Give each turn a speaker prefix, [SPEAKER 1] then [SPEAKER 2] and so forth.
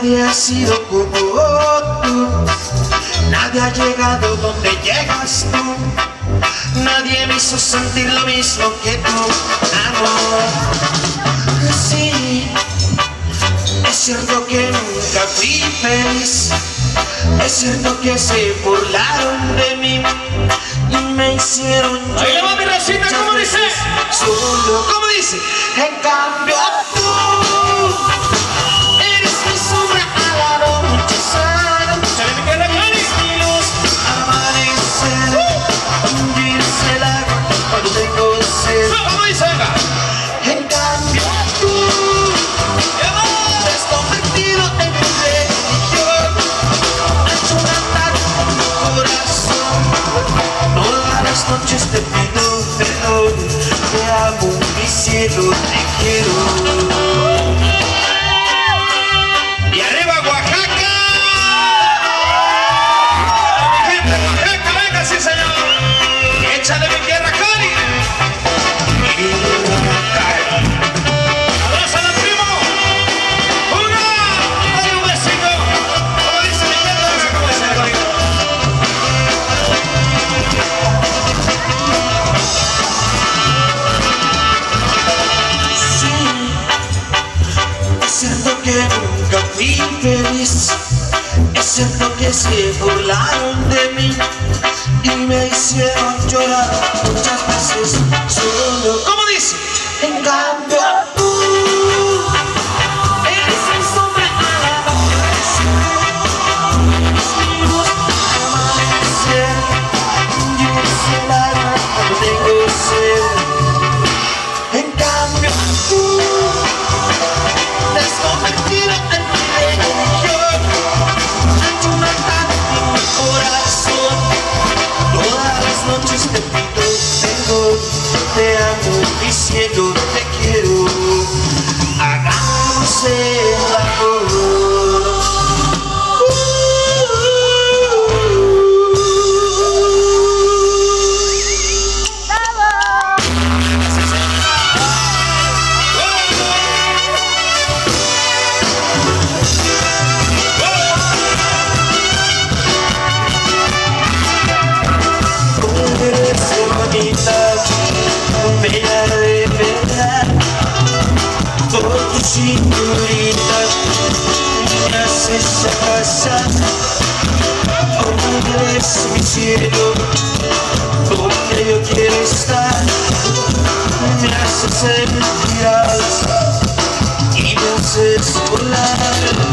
[SPEAKER 1] Nadie ha sido como tú, nadie ha llegado donde llegas tú, nadie me hizo sentir lo mismo que tú, amor. Sí, es cierto que nunca fui feliz, es cierto que se burlaron de mí y me hicieron llorar.
[SPEAKER 2] Ahí le va mi Rosita, ¿cómo dice?
[SPEAKER 1] Solo, ¿cómo dice? En cambio tú eres mi sombra al anochecer,
[SPEAKER 2] ¡Sale mi tierra, Cali!
[SPEAKER 1] eres mi luz al amanecer, hundirse el agua cuando tengo sed.
[SPEAKER 2] ¿Cómo dice? Venga.
[SPEAKER 1] En cambio tú te has convertido en mi religión, has hecho un altar en mi corazón. Todas las noches te pido perdón, te amo, mi cielo, te quiero.
[SPEAKER 2] ¡Y arriba, Oaxaca! Mi gente, Oaxaca, venga, sí, señor. ¡Échale mi tierra, Cali! ¡Abrázala, primo! ¡Una! ¡Dale un besito! ¿Cómo dice mi tierra? ¿Cómo dice el baile?
[SPEAKER 1] Sí, es cierto que nunca fui feliz, es cierto que se burlaron de mí y me hicieron llorar muchas veces solo. ¿Cómo dice? En cambio tú eres mi sombra al anochecer, eres mi luz al amanecer, hundirse el alma cuando tengo sed. En cambio tú te has convertido en mi religión, has hecho un altar en mi corazón. Todas las noches te pido perdón, te amo, mi cielo, te quiero. Hagamos el amor. Bella de verdad, por tu cinturita me haces abrazar. Oh, eres mi cielo, donde yo quiero estar. Me haces sentir alas y me haces volar.